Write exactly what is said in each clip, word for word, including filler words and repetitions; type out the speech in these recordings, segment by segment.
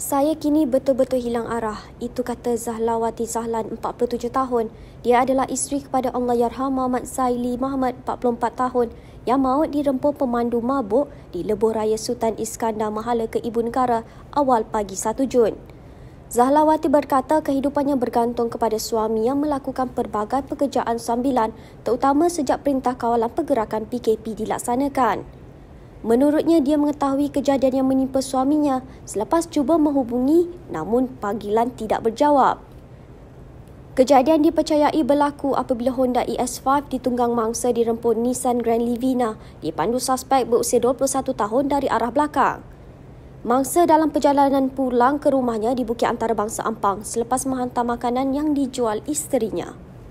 Saya kini betul-betul hilang arah. Itu kata Zahlawati Zahlan, empat puluh tujuh tahun. Dia adalah isteri kepada Allahyarham Muhammad Zaili Muhammad, empat puluh empat tahun, yang maut dirempur pemandu mabuk di lebuh raya Sultan Iskandar Mahala ke Ibu Negara awal pagi satu Jun. Zahlawati berkata kehidupannya bergantung kepada suami yang melakukan pelbagai pekerjaan sambilan, terutama sejak Perintah Kawalan Pergerakan P K P dilaksanakan. Menurutnya, dia mengetahui kejadian yang menimpa suaminya selepas cuba menghubungi namun panggilan tidak berjawab. Kejadian dipercayai berlaku apabila Honda E S lima ditunggang mangsa dirempur Nissan Grand Livina dipandu suspek berusia dua puluh satu tahun dari arah belakang. Mangsa dalam perjalanan pulang ke rumahnya di Bukit Antarabangsa Ampang selepas menghantar makanan yang dijual isterinya.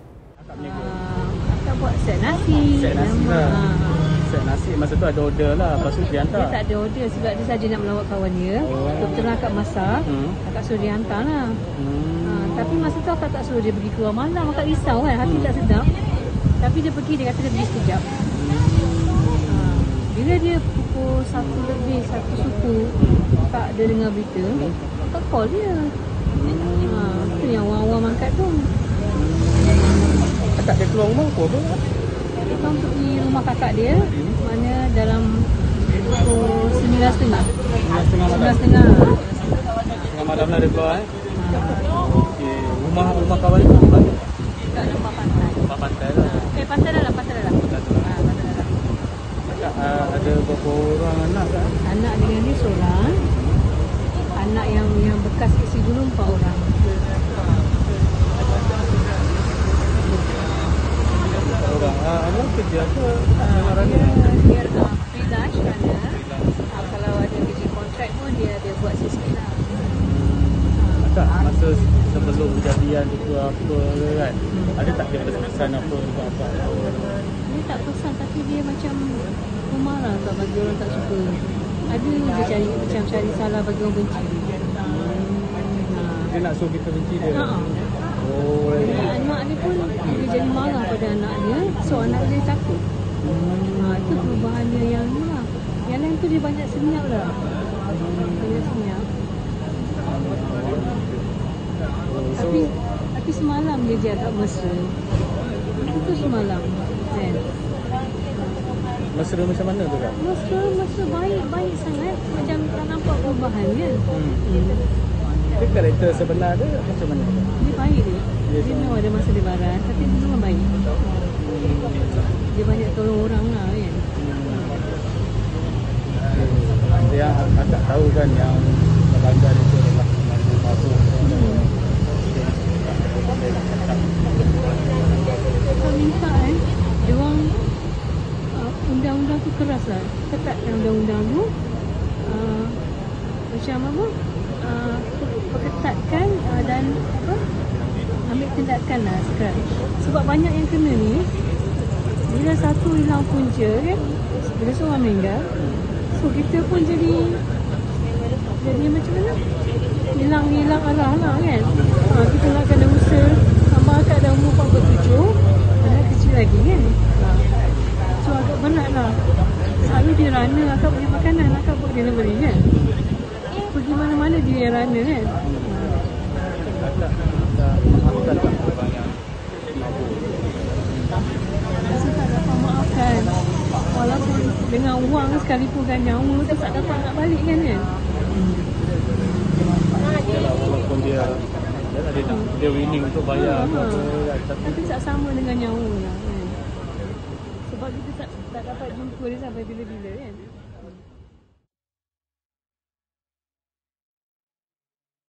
Akak buat set nasi. Set nasi lah. Set nasi masa tu ada order lah, lepas tu dia hantar. Dia tak ada order sebab dia saja nak melawat kawan dia. Oh. Kebetulan akak masak, Hmm. akak suruh dia hantar lah. Hmm. Ha, tapi masa tu akak tak suruh dia pergi keluar malam. Akak risau kan, hati Hmm. tak sedap. Tapi dia pergi, dia kata dia pergi sekejap. Ha, bila dia pukul satu lebih, satu suku, akak dia dengar berita, akak call dia. Ha, tu yang awam-awam angkat tu. Tak dia keluar rumah apa? Dia kan pergi rumah kakak dia, mana dalam pukul sembilan setengah. Sembilan setengah malam. Sembilan setengah. Setengah malam lah dia keluar eh. Okey, rumah rumah kawan itu di mana? Dekat rumah pantai. Rumah pantai lah. Eh, pantai dalam, pantai dalam. Pantai dalam. Ha, pantai dalam. Kakak uh, ada berapa orang anak kan? Anak dengan dia seorang. Anak yang yang bekas isi dulu empat orang. Orang. Ah, uh, anak kerja ke? Uh, dia dia uh, freelance kerana uh, kalau ada kerja kontrak pun dia dia buat sikit lah. Kakak masa sebelum kejadian itu apa kan? Ada tak dia pesan apa ke apa? Dia tak pesan tapi dia macam pemarah tak bagi orang tak suka. Ada dia cari macam cari salah bagi orang benci. Dia nak suruh kita benci dia. Ha. Oh. Jadi anak dia pun dia jadi marah pada anak dia. So anak dia takut. Ha, itu perubahan dia yang ni lah. Yang lain tu dia banyak senyap lah. Banyak senyap. So, Tapi tapi semalam dia je agak mesra. Itu semalam. Kan? mesra macam mana tu kak? Mesra, mesra baik-baik sangat. Macam tak nampak perubahan kan. Hmm. Hmm. Dia karakter sebenar dia macam mana? Dia baik dia. Dia Dia memang ada masa dia barat. Tapi dia memang baik. Dia banyak tolong orang lah kan. Dia agak tahu kan yang pelanggan itu adalah pemandu mabuk. Saya minta eh, dia orang uh, undang-undang tu keras lah. Ketatkan undang-undang tu. Uh, macam apa? Uh, perketatkan uh, dan apa? Ambil tindakan lah sekarang. Sebab banyak yang kena ni. Bila satu hilang punca kan, bila seorang meninggal, so kita pun jadi jadi macam mana? Hilang-hilang arah lah kan. Ha, kita nak kena usaha. Abang akak dah umur empat puluh tujuh, anak kecil lagi kan. Ha. So agak berat lah. Selalu dia rana akak punya makanan, akak buat delivery kan. Pergi mana-mana dia yang rana kan. Kakak dah maafkan tak banyak mabuk? Rasa tak dapat maafkan. Walaupun dengan wang sekalipun kan nyawa tu tak dapat nak balik kan kan. Yalah, walaupun dia yalah, dia nak dia winning untuk bayar Ha, ke ha. apa kan, tapi Tapi tak sama dengan nyawa lah kan. Sebab kita tak, tak dapat jumpa dia sampai bila-bila kan.